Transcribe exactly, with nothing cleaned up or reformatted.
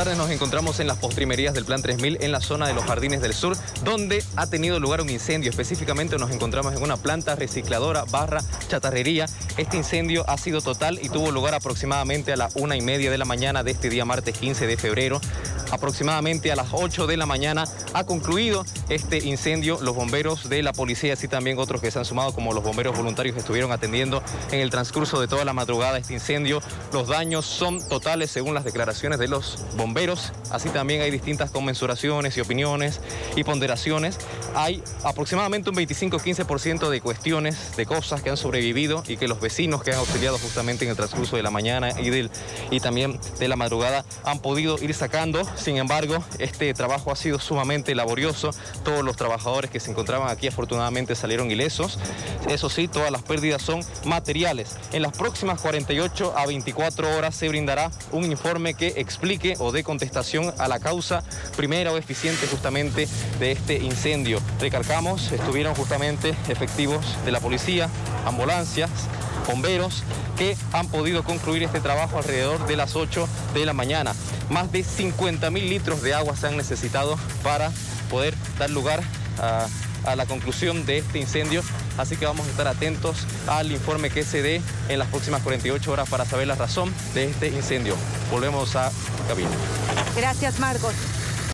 tarde nos encontramos en las postrimerías del Plan tres mil en la zona de los Jardines del Sur, donde ha tenido lugar un incendio. Específicamente nos encontramos en una planta recicladora barra chatarrería. Este incendio ha sido total y tuvo lugar aproximadamente a la una y media de la mañana de este día martes quince de febrero. Aproximadamente a las ocho de la mañana ha concluido este incendio. Los bomberos de la policía, así también otros que se han sumado, como los bomberos voluntarios, estuvieron atendiendo en el transcurso de toda la madrugada este incendio. Los daños son totales según las declaraciones de los bomberos. Así también hay distintas conmensuraciones y opiniones y ponderaciones. Hay aproximadamente un veinticinco a quince por ciento de cuestiones, de cosas que han sobrevivido y que los vecinos que han auxiliado justamente en el transcurso de la mañana y, del, y también de la madrugada han podido ir sacando. Sin embargo, este trabajo ha sido sumamente laborioso. Todos los trabajadores que se encontraban aquí afortunadamente salieron ilesos. Eso sí, todas las pérdidas son materiales. En las próximas cuarenta y ocho a veinticuatro horas se brindará un informe que explique o dé contestación a la causa primera o eficiente justamente de este incendio. Recalcamos, estuvieron justamente efectivos de la policía, ambulancias, bomberos, que han podido concluir este trabajo alrededor de las ocho de la mañana. Más de cincuenta mil litros de agua se han necesitado para poder dar lugar a, a la conclusión de este incendio. Así que vamos a estar atentos al informe que se dé en las próximas cuarenta y ocho horas para saber la razón de este incendio. Volvemos a cabina. Gracias, Marcos.